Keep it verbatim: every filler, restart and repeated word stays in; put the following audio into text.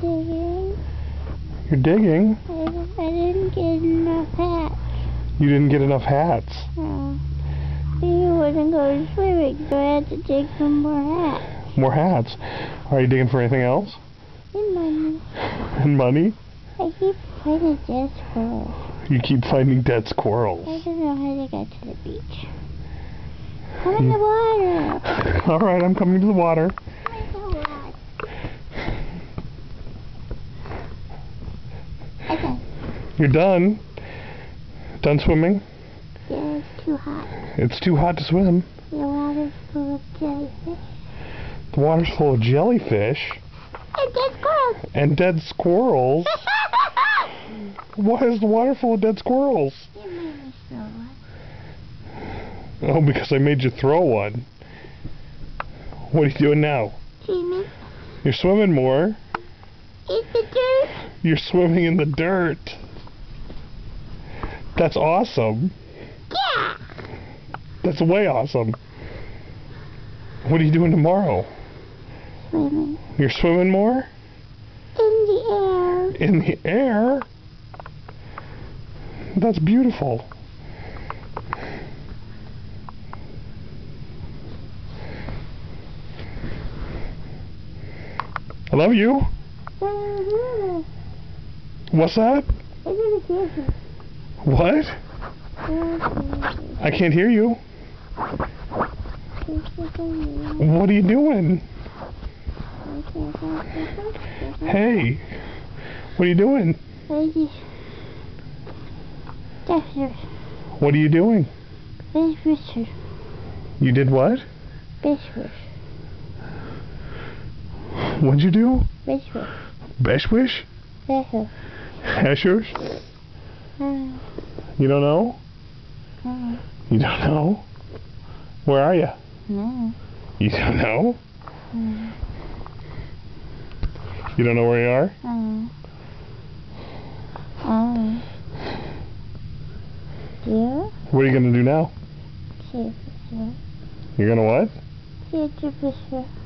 digging. You're digging? I, I didn't get enough hats. You didn't get enough hats. No. You wouldn't go swimming, so I had to dig for more hats. More hats. Are you digging for anything else? And money. And money? I keep finding dead squirrels. You keep finding dead squirrels. I don't know how to get to the beach. Come in the water. All right, I'm coming to the water. Come in the water. Okay. You're done? Done swimming? Yeah, it's too hot. It's too hot to swim. The water's full of jellyfish. The water's full of jellyfish. And dead squirrels. And dead squirrels? Why is the water full of dead squirrels? You made me throw one. Oh, because I made you throw one. What are you doing now? Swimming You're swimming more. in the dirt. You're swimming in the dirt. That's awesome. Yeah. That's way awesome. What are you doing tomorrow? Swimming You're swimming more? in the air. In the air? That's beautiful. I love you. What's that? I didn't hear you. What? I can't hear you. What are you doing? Hey, what are you doing? What are you doing? You did what? What'd you do? Beshwish? Heshers? You don't know? You don't know? Where are you? No. You don't know? No. You don't know where you are? Oh. Oh. Yeah? What are you going to do now? See a picture. You're going to what? See a picture.